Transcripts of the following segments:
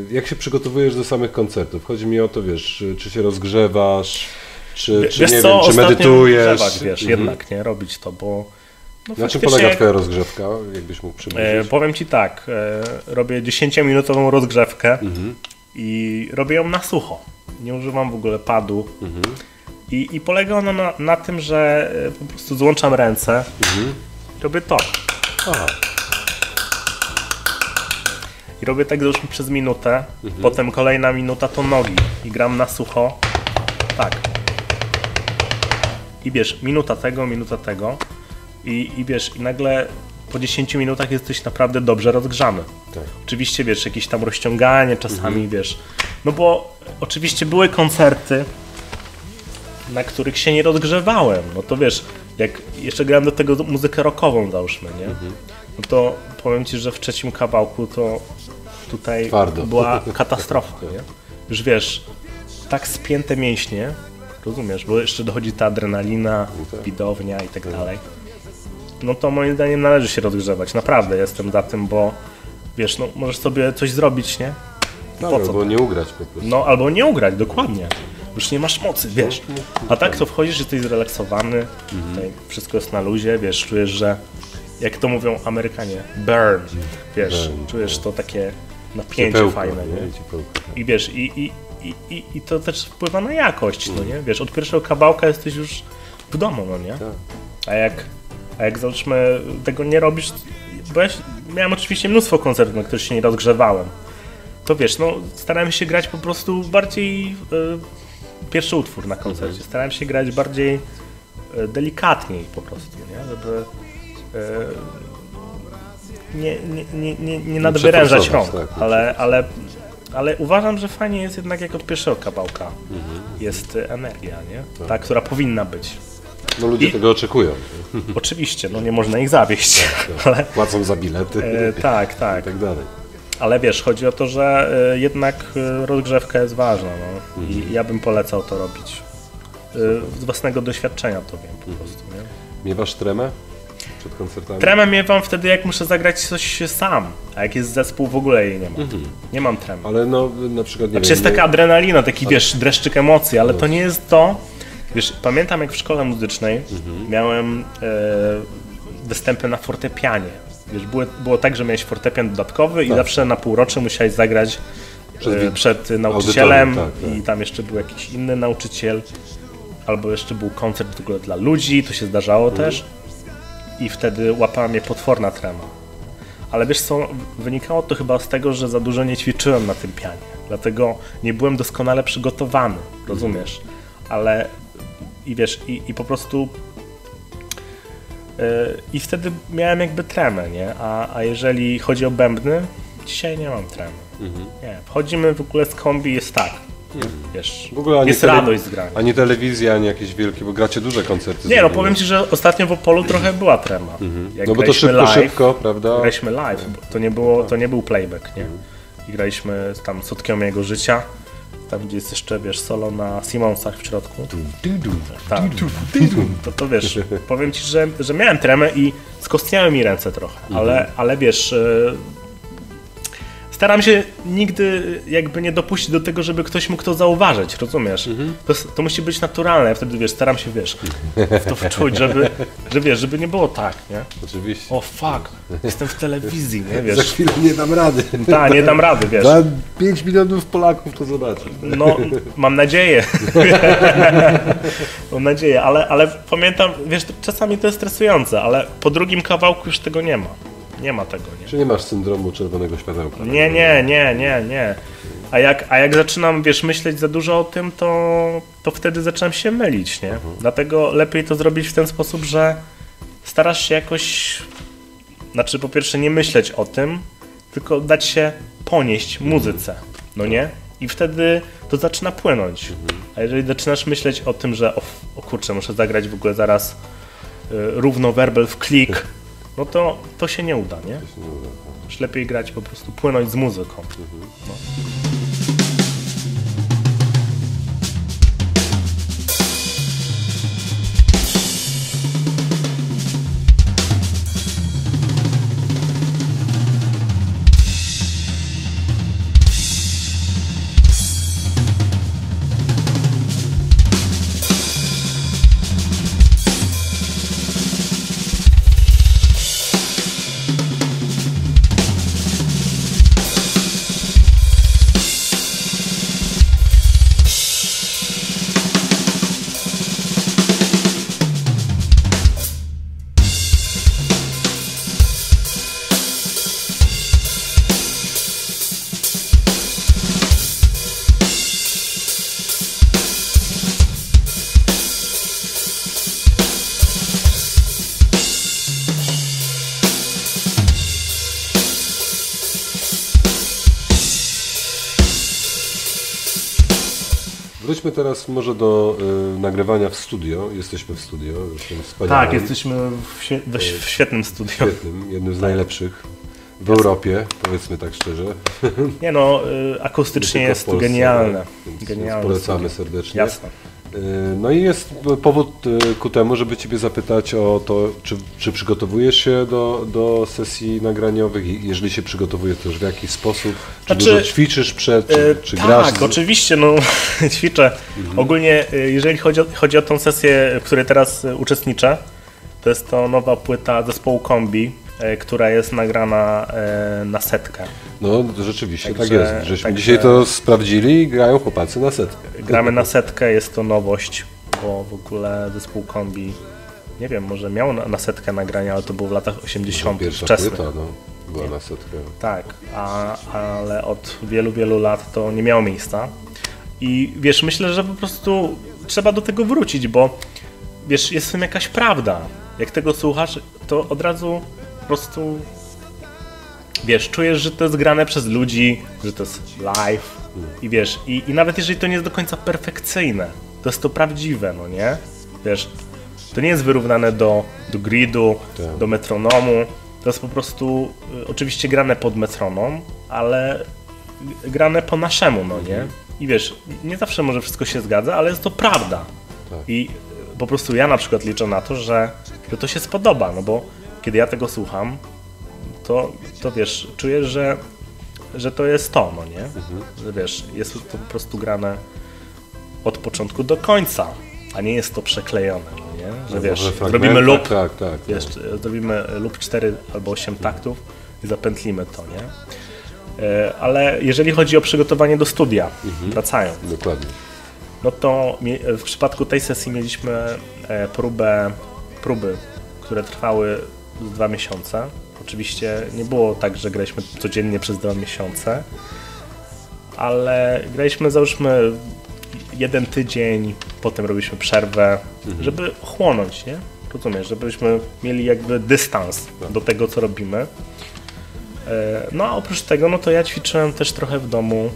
jak się przygotowujesz do samych koncertów? Chodzi mi o to, wiesz, czy się rozgrzewasz, czy nie wiem, czy medytujesz? Wiesz, jednak, nie? Robić to, bo... No, na czym polega twoja rozgrzewka, jakbyś mógł przybliżyć? Powiem ci tak, robię 10-minutową rozgrzewkę i robię ją na sucho. Nie używam w ogóle padu. I polega ona na tym, że po prostu złączam ręce i robię to. Aha. I robię tak załóżmy przez minutę, potem kolejna minuta to nogi i gram na sucho. Tak. I wiesz, minuta tego i wiesz, i nagle po 10 minutach jesteś naprawdę dobrze rozgrzany. Tak. Oczywiście wiesz, jakieś tam rozciąganie czasami, wiesz, no bo oczywiście były koncerty, na których się nie rozgrzewałem, no to wiesz, jak jeszcze grałem do tego muzykę rockową załóżmy, nie? No to powiem ci, że w trzecim kawałku to tutaj twardo była katastrofa, nie? Już wiesz, tak spięte mięśnie, rozumiesz, bo jeszcze dochodzi ta adrenalina, widownia i tak dalej. No to moim zdaniem należy się rozgrzewać, naprawdę jestem za tym, bo wiesz, no możesz sobie coś zrobić, nie? No, albo nie ugrać po prostu. No, albo nie ugrać, dokładnie. Już nie masz mocy, wiesz. A tak to wchodzisz, jesteś zrelaksowany, tutaj wszystko jest na luzie, wiesz, czujesz, że jak to mówią Amerykanie, burn, wiesz, czujesz to takie napięcie ciepełko, fajne, nie? I wiesz, i to też wpływa na jakość, no nie? Wiesz, od pierwszego kawałka jesteś już w domu, no nie? A jak załóżmy tego nie robisz, bo ja miałem oczywiście mnóstwo koncertów, na których się nie rozgrzewałem, to wiesz, no starałem się grać po prostu bardziej, pierwszy utwór na koncercie, starałem się grać bardziej delikatniej po prostu, nie? Żeby nie nadwyrężać rąk, tak, ale uważam, że fajnie jest jednak jak od pierwszego kawałka jest energia, nie? Ta, która powinna być. No ludzie tego oczekują. Oczywiście, no nie można ich zawieść. Ale, płacą za bilety tak. i tak dalej. Ale wiesz, chodzi o to, że jednak rozgrzewka jest ważna, no. I ja bym polecał to robić. Z własnego doświadczenia to wiem po prostu, nie? Miewasz tremę przed koncertami? Tremę miewam wtedy, jak muszę zagrać coś sam, a jak jest zespół, w ogóle jej nie ma. Nie mam tremy. Ale no na przykład nie wiem, jest taka adrenalina, taki wiesz, dreszczyk emocji, ale to nie jest to. Wiesz, pamiętam jak w szkole muzycznej miałem występy na fortepianie. Wiesz, było tak, że miałeś fortepian dodatkowy i zawsze na półrocze musiałeś zagrać przed nauczycielem i tam jeszcze był jakiś inny nauczyciel, albo jeszcze był koncert w ogóle dla ludzi, to się zdarzało też i wtedy łapała mnie potworna trema. Ale wiesz co, wynikało to chyba z tego, że za dużo nie ćwiczyłem na tym pianie, dlatego nie byłem doskonale przygotowany, rozumiesz? Ale i wiesz, i po prostu i wtedy miałem jakby tremę, nie? A jeżeli chodzi o bębny, dzisiaj nie mam tremy. Nie, wchodzimy w ogóle z kombi, jest tak, wiesz, w ogóle jest radość z grania. Ani telewizja, ani jakieś wielkie, bo gracie duże koncerty. Nie, no powiem ci, że ostatnio w Opolu trochę była trema. Jak no bo to szybko, prawda? Graliśmy live, to nie był playback, nie? I graliśmy tam Sutkią jego życia. Tam gdzie jest jeszcze, wiesz, solo na Simonsach w środku. Tak. To wiesz, powiem ci, że miałem tremę i skostniały mi ręce trochę, ale wiesz, staram się nigdy jakby nie dopuścić do tego, żeby ktoś mógł to zauważyć, rozumiesz? To musi być naturalne, ja wtedy, wiesz, staram się, wiesz, w to wczuć, żeby nie było tak, nie? Oczywiście. O fuck, jestem w telewizji, nie, wiesz? Za chwilę nie dam rady. Tak, nie dam rady, wiesz. Za 5 milionów Polaków to zobaczy. No, mam nadzieję. Mam nadzieję, ale pamiętam, wiesz, czasami to jest stresujące, ale po drugim kawałku już tego nie ma. Nie ma tego, nie? Czy nie masz syndromu czerwonego światełka? Nie. A jak zaczynam, wiesz, myśleć za dużo o tym, to wtedy zaczynam się mylić, nie? Dlatego lepiej to zrobić w ten sposób, że starasz się jakoś, znaczy po pierwsze nie myśleć o tym, tylko dać się ponieść muzyce, no nie? I wtedy to zaczyna płynąć. A jeżeli zaczynasz myśleć o tym, że o kurczę, muszę zagrać w ogóle zaraz równo werbel w klik, no to się nie uda, nie? Już lepiej grać po prostu, płynąć z muzyką. No. Wróćmy teraz może do nagrywania w studio. Jesteśmy w studio. Tak, jesteśmy w świetnym studio. Świetnym, jednym z najlepszych w Europie, powiedzmy tak szczerze. Nie no, akustycznie jest to genialne. Więc polecamy serdecznie. Jasne. No i jest powód ku temu, żeby Ciebie zapytać o to, czy przygotowujesz się do sesji nagraniowych i jeżeli się przygotowujesz, to już w jaki sposób? Czy dużo ćwiczysz przed, czy grasz? Tak, oczywiście, no ćwiczę. Ogólnie, jeżeli chodzi o tą sesję, w której teraz uczestniczę, to jest to nowa płyta zespołu Kombi, która jest nagrana na setkę. No rzeczywiście, tak jest. Żeśmy dzisiaj to sprawdzili i grają chłopacy na setkę. Gramy na setkę, jest to nowość, bo w ogóle zespół Kombi, nie wiem, może miał na setkę nagrania, ale to było w latach 80. wczesnych. Płyta, była na setkę. Tak, ale od wielu, wielu lat to nie miało miejsca. I wiesz, myślę, że po prostu trzeba do tego wrócić, bo wiesz, jest w tym jakaś prawda. Jak tego słuchasz, to od razu po prostu wiesz, czujesz, że to jest grane przez ludzi, że to jest live i wiesz, i nawet jeżeli to nie jest do końca perfekcyjne, to jest to prawdziwe, no nie? Wiesz, to nie jest wyrównane do gridu, do metronomu, to jest po prostu oczywiście grane pod metronom, ale grane po naszemu, no nie? I wiesz, nie zawsze może wszystko się zgadza, ale jest to prawda. Tak. I po prostu ja na przykład liczę na to, że to się spodoba, no bo kiedy ja tego słucham, to wiesz, czujesz, że to jest to, no nie? Że wiesz, jest to po prostu grane od początku do końca, a nie jest to przeklejone, no nie? Że wiesz, zrobimy loop, wiesz, zrobimy loop 4 albo 8 taktów i zapętlimy to, nie? Ale jeżeli chodzi o przygotowanie do studia, wracając, dokładnie. no to w przypadku tej sesji mieliśmy próby, które trwały 2 miesiące. Oczywiście nie było tak, że graliśmy codziennie przez 2 miesiące, ale graliśmy załóżmy 1 tydzień, potem robiliśmy przerwę, żeby chłonąć, nie? Rozumiesz, żebyśmy mieli jakby dystans do tego, co robimy. No a oprócz tego, no to ja ćwiczyłem też trochę w domu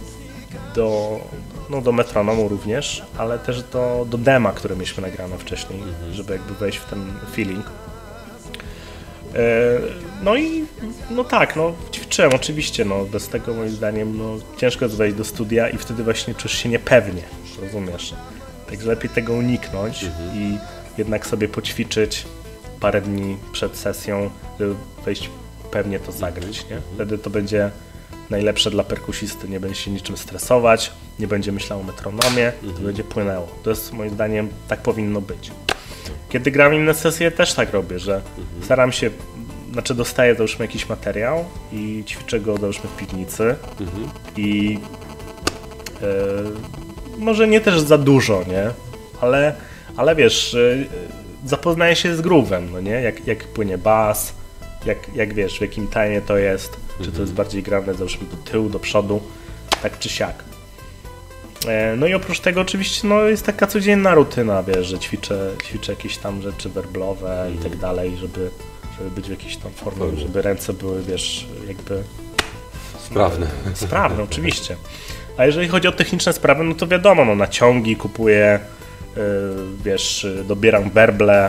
do metronomu również, ale też do dema, które mieliśmy nagrane wcześniej, żeby jakby wejść w ten feeling. No i no tak, no ćwiczyłem oczywiście, no bez tego moim zdaniem no, ciężko jest wejść do studia i wtedy właśnie czujesz się niepewnie, rozumiesz? Także lepiej tego uniknąć i jednak sobie poćwiczyć parę dni przed sesją, żeby wejść pewnie to zagrać, nie? Wtedy to będzie najlepsze dla perkusisty, nie będzie się niczym stresować, nie będzie myślał o metronomie, to będzie płynęło. To jest moim zdaniem, tak powinno być. Kiedy gram inne sesje, też tak robię, że staram się, znaczy dostaję załóżmy jakiś materiał i ćwiczę go załóżmy w piwnicy i może nie też za dużo, nie? Ale wiesz, zapoznaję się z groove'em, no nie? Jak płynie bas, jak wiesz, w jakim timie to jest, czy to jest bardziej grane załóżmy do tyłu, do przodu, tak czy siak. No i oprócz tego oczywiście no, jest taka codzienna rutyna, wiesz, że ćwiczę jakieś tam rzeczy werblowe i tak dalej, żeby być w jakiejś tam formie, żeby ręce były, wiesz, jakby sprawne, oczywiście. A jeżeli chodzi o techniczne sprawy, no to wiadomo, no naciągi kupuję, wiesz, dobieram werble,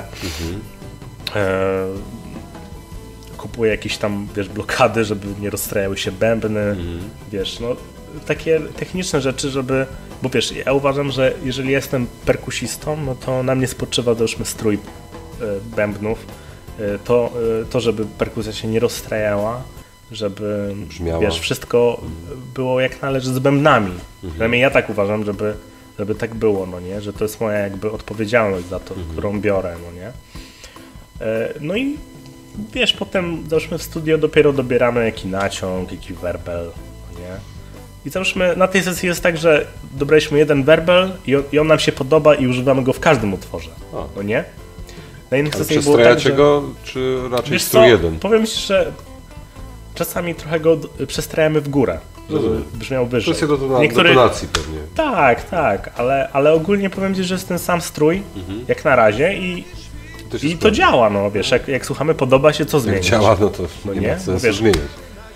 kupuję jakieś tam, wiesz, blokady, żeby nie rozstrajały się bębny, wiesz, no takie techniczne rzeczy, żeby, bo wiesz, ja uważam, że jeżeli jestem perkusistą, no to na mnie spoczywa załóżmy strój bębnów, to żeby perkusja się nie rozstrajała, żeby brzmiała. Wiesz, wszystko było jak należy z bębnami. Przynajmniej ja tak uważam, żeby tak było, no nie, że to jest moja jakby odpowiedzialność za to, którą biorę, no nie. No i wiesz, potem załóżmy w studio dopiero dobieramy jaki naciąg, jaki werbel, no nie. I załóżmy na tej sesji jest tak, że dobraliśmy jeden werbel i on nam się podoba i używamy go w każdym utworze, no nie. Na innych sesjach było tak, że... go, czy raczej strój jeden? Powiem ci, że czasami trochę go przestrajamy w górę, żeby brzmiał wyżej. Kwestia dotonacji pewnie. Tak, ale ogólnie powiem ci, że jest ten sam strój, jak na razie i to działa, no wiesz, jak słuchamy, podoba się, co zmienić. Jak działa, no to nie ma sensu zmieniać.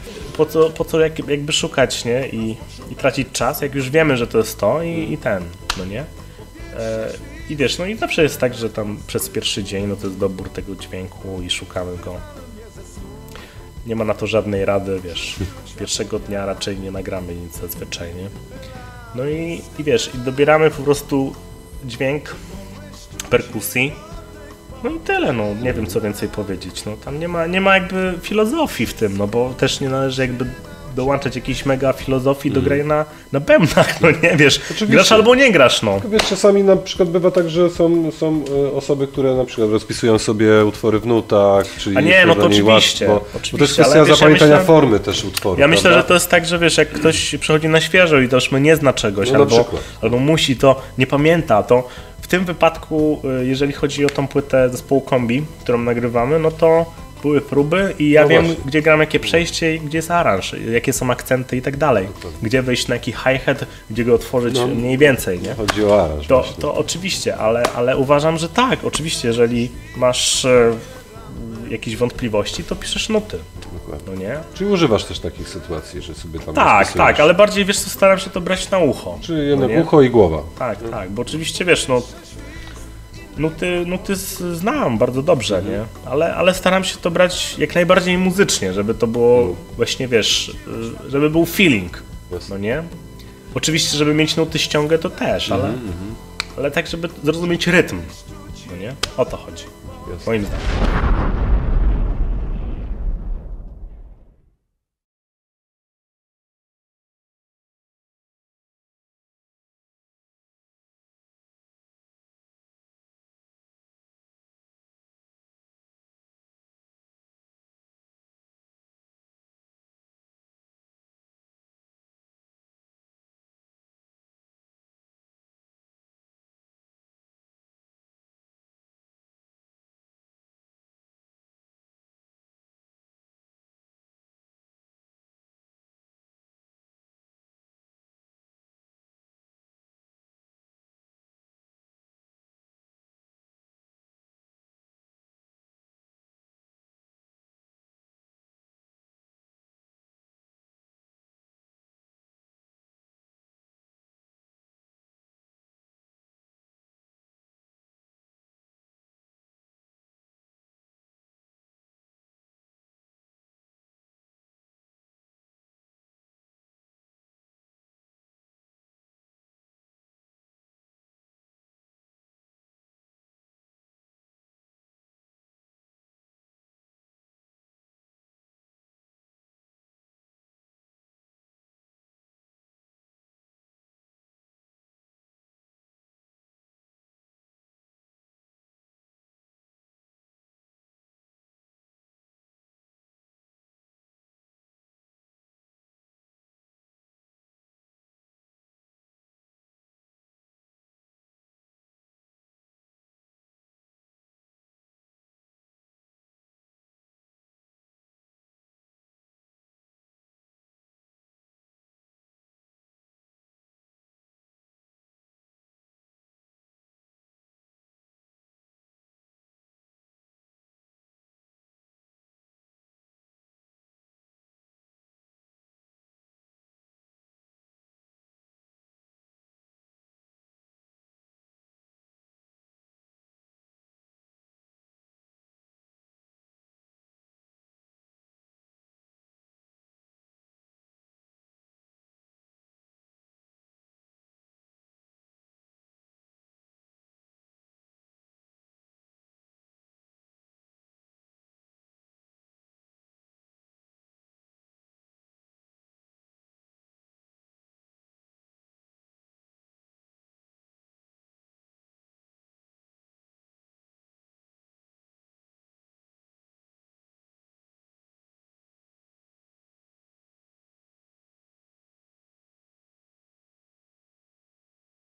Po co jakby szukać, nie? I tracić czas, jak już wiemy, że to jest to i ten, no nie? I wiesz, no i zawsze jest tak, że tam przez pierwszy dzień, no to jest dobór tego dźwięku i szukamy go. Nie ma na to żadnej rady, wiesz, pierwszego dnia raczej nie nagramy nic zazwyczaj, nie? No i wiesz, i dobieramy po prostu dźwięk perkusji, no i tyle, no nie wiem co więcej powiedzieć, no tam nie ma jakby filozofii w tym, no bo też nie należy jakby dołączać jakiejś mega filozofii do grania na bębnach, no nie, wiesz, oczywiście. Grasz albo nie grasz, no. Wiesz, czasami na przykład bywa tak, że są osoby, które na przykład rozpisują sobie utwory w nutach, czyli a nie, no to oczywiście, bo to jest kwestia zapamiętania formy też utworu. Ja myślę, że to jest tak, że wiesz, jak ktoś przychodzi na świeżo i też nie zna czegoś, no, albo musi to, nie pamięta, to w tym wypadku, jeżeli chodzi o tą płytę zespołu Kombi, którą nagrywamy, no to były próby i ja wiem, właśnie, gdzie gram jakie przejście i gdzie jest aranż, jakie są akcenty i tak dalej. Gdzie wejść na jaki hi-hat, gdzie go otworzyć mniej więcej, nie? Chodzi o aranż. To oczywiście, ale uważam, że tak, oczywiście, jeżeli masz jakieś wątpliwości, to piszesz nuty. No nie? Czyli używasz też takich sytuacji, że sobie tam Tak, ale bardziej, wiesz co, staram się to brać na ucho. Czyli jednak ucho i głowa. Tak, bo oczywiście, wiesz, no nuty znam bardzo dobrze, nie? Ale staram się to brać jak najbardziej muzycznie, żeby to było właśnie, wiesz, żeby był feeling, no nie? Oczywiście, żeby mieć nuty ściągę to też, ale tak, żeby zrozumieć rytm, no nie? O to chodzi, moim zdaniem.